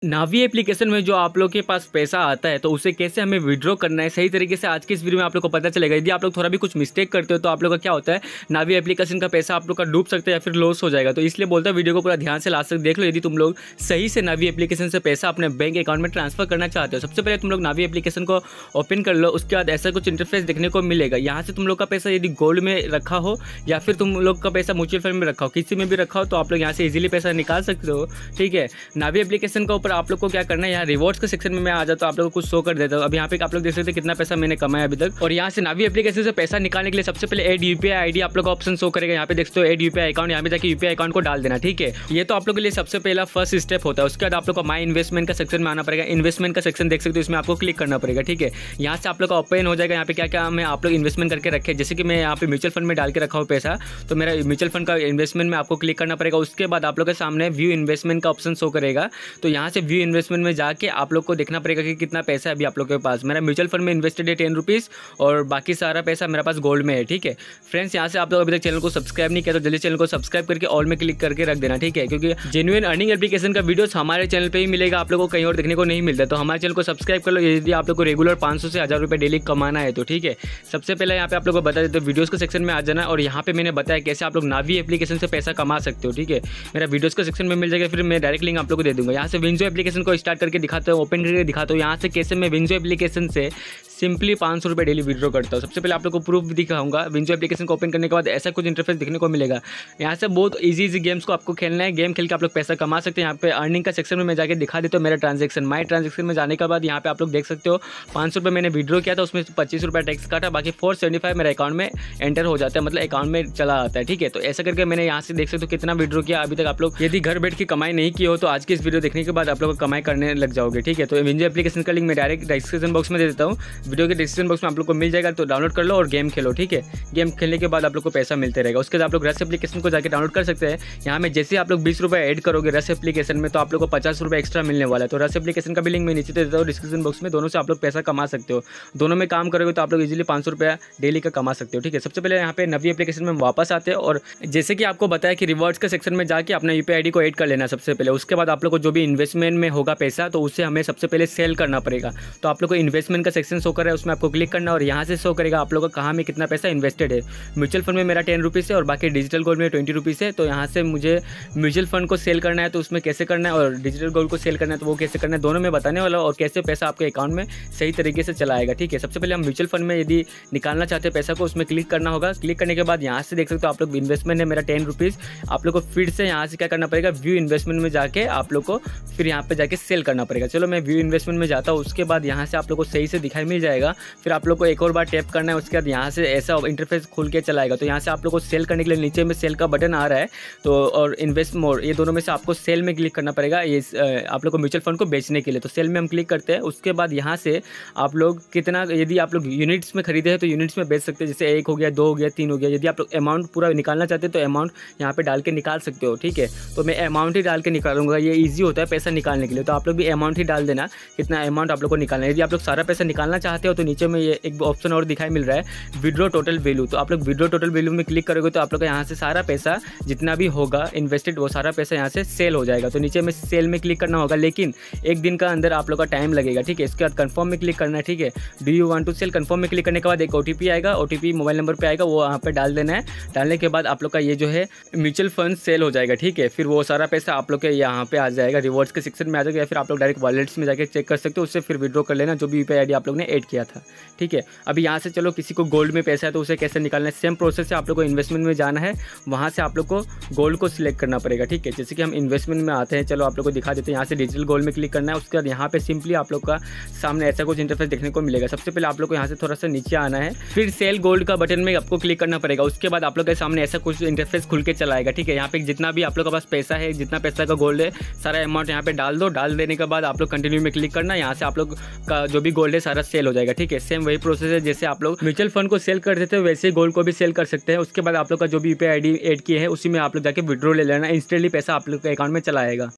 नावी application में जो आप लोग के पास पैसा आता है तो उसे कैसे हमें विड्रॉ करना है सही तरीके से आज की इस वीडियो में आप लोग को पता चलेगा। यदि आप लोग थोड़ा भी कुछ मिस्टेक करते हो तो आप लोग का क्या होता है, नावी एप्लीकेशन का पैसा आप लोग का डूब सकता है या फिर लॉस हो जाएगा। तो इसलिए बोलता है वीडियो को पूरा ध्यान से लास्ट तक देख लो। यदि तुम लोग सही से नावी एप्लीकेशन से पैसा अपने बैंक अकाउंट में ट्रांसफर करना चाहते हो, सबसे पहले तुम लोग नावी एप्लीकेशन को ओपन कर लो। उसके बाद ऐसा कुछ इंटरफेस देखने को मिलेगा। यहाँ से तुम लोग का पैसा यदि गोल्ड में रखा हो या फिर तुम लोग का पैसा म्यूचुअल फंड में रखा हो, किसी में भी रखा हो, तो आप लोग यहाँ से इजीली पैसा निकाल सकते हो। ठीक है, नावी एप्लीकेशन के ऊपर आप लोग को क्या करना है, यहाँ रिवॉर्ड्स के सेक्शन में मैं आ जाता हूँ, आप लोगों को कुछ शो कर देता हूँ। अब यहाँ पे आप लोग देख सकते हैं कितना पैसा मैंने कमाया अभी तक। और यहाँ से नावी एप्लीकेशन से पैसा निकालने के लिए सबसे पहले ऐड यूपीआई आईडी आप लोग का ऑप्शन शो करेगा। यहाँ पे देखते हो ऐड यूपीआई अकाउंट, यहाँ पे जाकर यूपीआई अकाउंट को डाल देना। ठीक है, ये तो आप लोग के लिए सबसे पहला फर्स्ट स्टेप होता है। उसके बाद आप लोग को माई इन्वेस्टमेंट का सेक्शन में आना पड़ेगा। इन्वेस्टमेंट का सेक्शन देख सकते हो, इसमें आपको क्लिक करना पड़ेगा। ठीक है, यहाँ से आप लोग का ओपन हो जाएगा। यहाँ पे क्या क्या मैं आप लोग इन्वेस्टमेंट करके रखे, जैसे कि मैं यहाँ पे म्यूचुअल फंड में डाल के रखा हूँ पैसा, तो मेरा म्यूचुअल फंड का इन्वेस्टमेंट में आपको क्लिक करना पड़ेगा। उसके बाद आप लोग के सामने व्यू इन्वेस्टमेंट का ऑप्शन शो करेगा। तो यहाँ से व्यू इन्वेस्टमेंट में जाके आप लोग को देखना पड़ेगा कि कितना पैसा है अभी आप लोग के पास। मेरा म्यूचुअल फंड में इन्वेस्टेड है 10 रुपीज़ और बाकी सारा पैसा मेरे पास गोल्ड में है। ठीक है फ्रेंड्स, यहाँ से आप लोग अभी तक चैनल को सब्सक्राइब नहीं किया तो जल्दी चैनल को सब्सक्राइब करके ऑल में क्लिक करके रख देना। ठीक है, क्योंकि जेन्युइन अर्निंग एप्लीकेशन का वीडियोस हमारे चैनल पे ही मिलेगा, आप लोगों को कहीं और देखने को नहीं मिलता। तो हमारे चैनल को सब्सक्राइब कर लो यदि आप लोग को रेगुलर 500 से 1000 रुपये डेली कमाना है तो। ठीक है, सबसे पहले यहाँ पे आप लोग को बता देते हो वीडियोस के सेक्शन में आ जाना और यहाँ पे मैंने बताया कैसे आप लोग नावी एप्लीकेशन से पैसा कमा सकते हो। ठीक है, मेरा वीडियोस के सेक्शन में मिल जाएगा, फिर मैं डायरेक्ट लिंक आप लोग को दे दूँगा। यहाँ से विंजो एप्लीकेशन को स्टार्ट करके दिखाता हूँ, ओपन करके दिखाता हूँ यहाँ से कैसे मैं विंजो एप्लीकेशन से सिंपली 500 रुपये डेली विड्रॉ करता हूँ। सबसे पहले आप लोग को प्रूफ दिखाऊंगा। विंजो एप्लीकेशन को ओपन करने के बाद ऐसा कुछ इंटरफेस देखने को मिलेगा। यहाँ से बहुत इजी गेम्स को आपको खेलना है, गेम खेल के आप लोग पैसा कमा सकते हैं। यहाँ पे अर्निंग का सेक्शन में मैं जाके दिखा देता हूँ मेरा ट्रांजेक्शन। माई ट्रांजेक्शन में जाने के बाद यहाँ पे आप लोग देख सकते हो 500 रुपये मैंने विड्रॉ किया था, उसमें 25 रुपये टैक्स काटा, बाकी 475 मेरे अकाउंट में एंटर हो जाता है, मतलब अकाउंट में चला आता है। ठीक है, तो ऐसा करके मैंने यहाँ से देख सकते हो कितना विड्रॉ किया अभी तक। आप लोग यदि घर बैठ के कमाई नहीं की हो तो आज की इस वीडियो देखने के बाद आप लोग कमाई करने लग जाओगे। ठीक है, तो विंजो एप्लीकेशन का लिंक मैं डायरेक्ट डिस्क्रिप्शन बॉक्स में दे देता हूँ, वीडियो के डिस्क्रिप्शन बॉक्स आप लोग को मिल जाएगा। तो डाउनलोड कर लो और गेम खेलो। ठीक है, गेम खेलने के बाद आप लोग को पैसा मिलते रहेगा। उसके बाद आप लोग रस एप्लीकेशन को जाकर डाउनलोड कर सकते हैं। यहाँ में जैसे आप लोग 20 रुपये ऐड करोगे रस एप्लीकेशन में तो आप लोग को 50 रुपये एक्स्ट्रा मिलने वाला है। तो रस एप्लीकेशन का भी लिंक मैं नीचे दे देता हूँ डिस्क्रिप्शन बॉक्स में, दोनों से आप लोग पैसा कमा सकते हो। दोनों में काम करोगे तो आप लोग इजीली 500 रुपया डेली का कमा सकते हो। ठीक है, सबसे पहले यहाँ पे नवी एप्लीकेशन में वापस आते हैं और जैसे कि आपको बताया कि रिवॉर्ड्स के सेक्शन में जाके अपना यूपीआई आईडी को ऐड कर लेना सबसे पहले। उसके बाद आप लोग को जो भी इन्वेस्टमेंट में होगा पैसा तो उसे हमें सबसे पहले सेल करना पड़ेगा। तो आप लोग को इन्वेस्टमेंट का सेक्शन शो कर रहा है, उसमें आपको क्लिक करना और यहाँ से शो करेगा आप लोगों का कहाँ में कितना पैसा इन्वेस्टेड है। म्यूचुअल फंड में मेरा 10 रुपीज़ है और बाकी डिजिटल गोल्ड में 20 रुपीज़ है। तो यहाँ से मुझे म्यूचुअल फंड को सेल करना है तो उसमें कैसे करना है, और डिजिटल गोल्ड को सेल करना है तो वो कैसे करना है, दोनों में बताने वाला और कैसे पैसा आपके अकाउंट में सही तरीके से चला आएगा। ठीक है, सबसे पहले हम म्यूचुअल फंड में यदि निकालना चाहते हैं पैसा को उसमें क्लिक करना होगा। क्लिक करने के बाद यहाँ से देख सकते हो आप लोग इन्वेस्टमेंट है मेरा 10 रुपीज़। आप लोग को फिर से यहाँ से क्या करना पड़ेगा, व्यू इन्वेस्टमेंट में जाके आप लोग को फिर यहाँ पे जाके सेल करना पड़ेगा। चलो मैं व्यू इन्वेस्टमेंट में जाता हूँ। उसके बाद यहाँ से आप लोग को सही से दिखाई मिल जाएगा। फिर आप लोग को एक और बार टैप करना है। उसके बाद यहाँ से ऐसा इंटरफेस खुल के चलाएगा। तो यहाँ से आप लोग को सेल करने के लिए नीचे में सेल का बटन आ रहा है तो और इन्वेस्ट मोर, ये दोनों में से आपको सेल में क्लिक करना पड़ेगा। ये आप लोग को म्यूचुअल फंड को बेचने के लिए तो सेल में हम क्लिक करते हैं। उसके बाद यहाँ से आप लोग कितना, यदि आप लोग यूनिट्स में खरीदे हैं तो यूनिट्स में बेच सकते हैं, जैसे 1 हो गया, 2 हो गया, 3 हो गया। यदि आप लोग अमाउंट पूरा निकालना चाहते हैं तो अमाउंट यहाँ पे डाल के निकाल सकते हो। ठीक है, तो मैं अमाउंट ही डाल के निकालूंगा, ये ईजी होता है पैसा निकालने के लिए। तो आप लोग भी अमाउंट ही डाल देना, कितना अमाउंट आप लोग को निकालना है। यदि आप लोग सारा पैसा निकालना चाहते हो तो नीचे में ये एक ऑप्शन और दिखाई मिल रहा है, विड्रॉ टोटल वैल्यू। तो आप लोग विड्रॉ टोटल वैल्यू में क्लिक करोगे तो आप लोग का यहाँ से सारा पैसा जितना भी होगा इन्वेस्टेड वो सारा पैसा यहाँ से सेल हो जाएगा। तो नीचे में सेल में क्लिक करना होगा, लेकिन एक दिन का अंदर आप लोग का टाइम लगेगा। ठीक है, इसके बाद कंफर्म में क्लिक करना है। ठीक है, do you want to sell, confirm में क्लिक करने के बाद एक ओटीपी आएगा, ओटीपी मोबाइल नंबर पे आएगा, वो यहाँ पे डाल देना है। डालने के बाद आप लोग का ये जो है म्यूचुअल फंड सेल हो जाएगा। ठीक है, फिर वो सारा पैसा आप लोग के यहाँ पे आ जाएगा, रिवॉर्ड्स के सेक्शन में आ जाएगा, या फिर आप लोग डायरेक्ट वॉलेट्स में जाकर चेक कर सकते हो, उससे फिर विड्रॉ कर लेना जो भी यूपीआई आईडी आप लोग ने ऐड किया था। ठीक है, अभी यहाँ से चलो किसी को गोल्ड में पैसा है तो उसे कैसे निकालना है, सेम प्रोसेस से आप लोग को इन्वेस्टमेंट में जाना है, वहाँ से आप लोग को गोल्ड को सिलेक्ट करना पड़ेगा। ठीक है, जैसे कि हम इन्वेस्टमेंट में आते हैं, चलो आप लोग को दिखा देते हैं। यहाँ से डिजिटल गोल्ड में क्लिक करना है। उसके बाद यहाँ पे सिंपली आप लोग का सामने ऐसा कुछ इंटरफेस देखने को मिलेगा। सबसे पहले आप लोग को यहाँ से थोड़ा सा नीचे आना है, फिर सेल गोल्ड का बटन में आपको क्लिक करना पड़ेगा। उसके बाद आप लोग के सामने ऐसा कुछ इंटरफेस खुल के चलाएगा। ठीक है, यहाँ पे जितना भी आप लोग के पास पैसा है, जितना पैसा का गोल्ड है, सारा अमाउंट यहाँ पे डाल दो। डाल देने के बाद आप लोग कंटिन्यू में क्लिक करना, यहाँ से आप लोग का जो भी गोल्ड है सारा सेल हो जाएगा। ठीक है, सेम वही प्रोसेस है जैसे आप लोग म्यूचुअल फंड को सेल कर देते हो वैसे गोल्ड को भी सेल कर सकते हैं। उसके बाद आप लोग का जो भी यूपीआई आईडी ऐड किए हैं उसी में आप लोग जाके विड्रॉ ले लेना, इंस्टेंटली पैसा आप लोग के अकाउंट में चला आएगा।